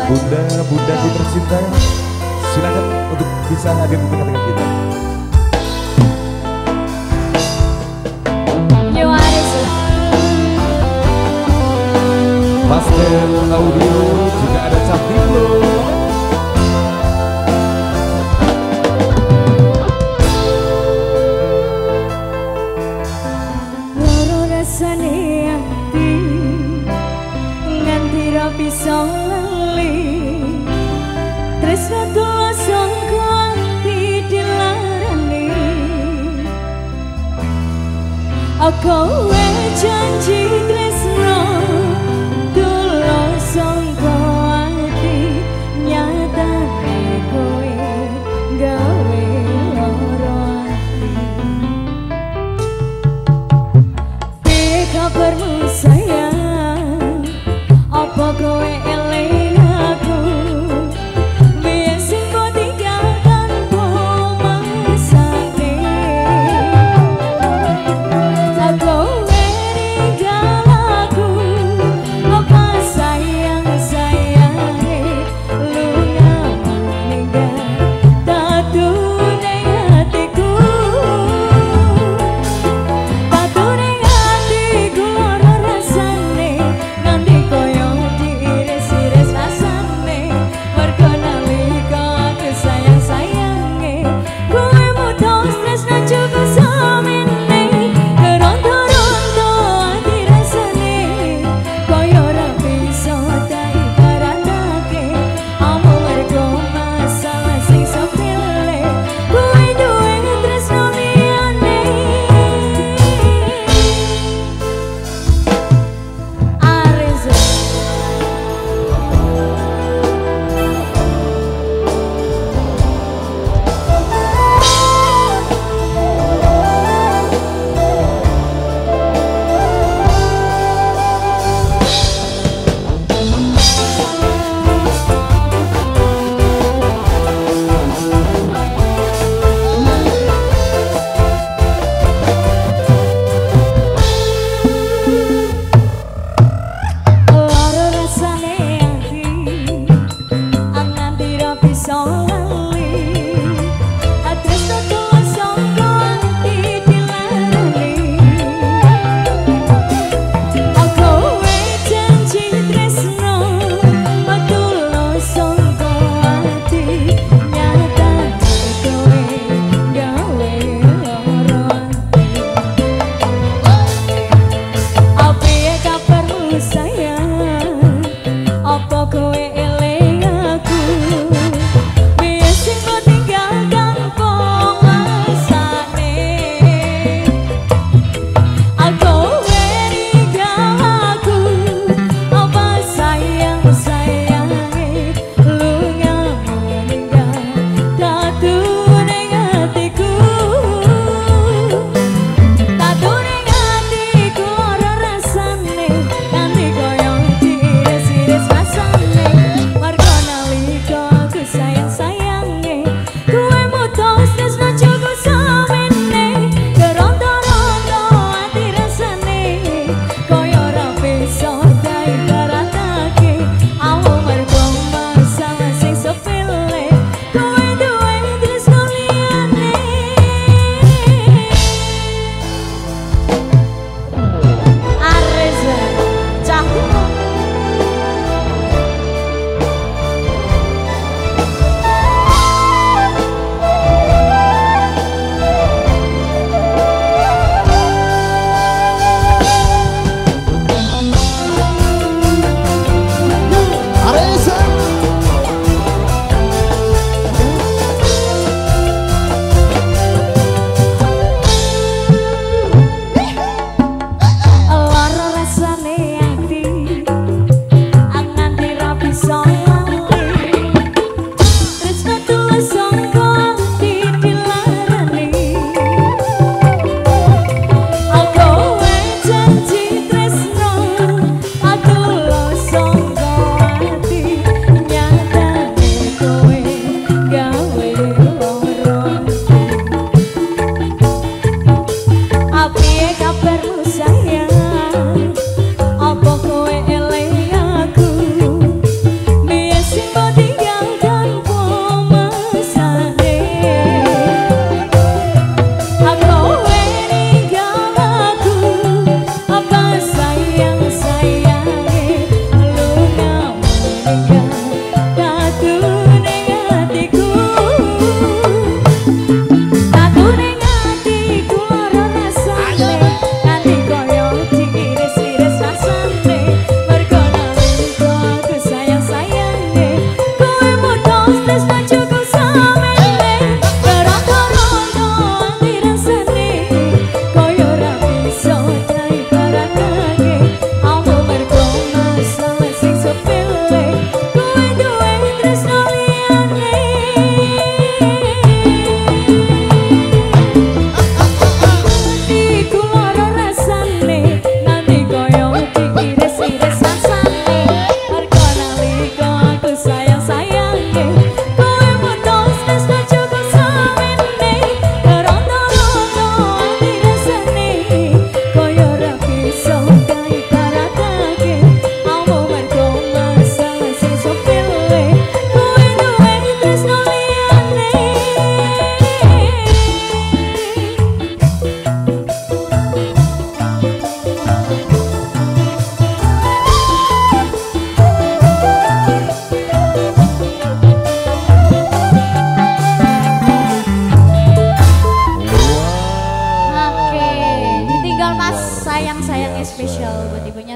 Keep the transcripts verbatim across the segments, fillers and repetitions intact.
Bunda, bunda ku tercinta, silakan untuk bisa hadir di tengah-tengah kita. Master Audio juga ada Captivo. Loro rasane ati nganti ra bisa lali, tresno tulus sangka ati dilarani. Aku wis janji tresno tulus sangka ati, nyatane kowe gawe loro ati. Piye kabarmu sayang, apa kowe eling aku? Biyen sing kok tinggal tanpa mesake. Aku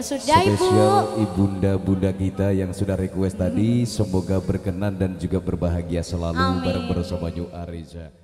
sudah Ibu. Spesial ibunda-bunda kita yang sudah request tadi, semoga berkenan dan juga berbahagia selalu Amin. bareng bersama New Arisa.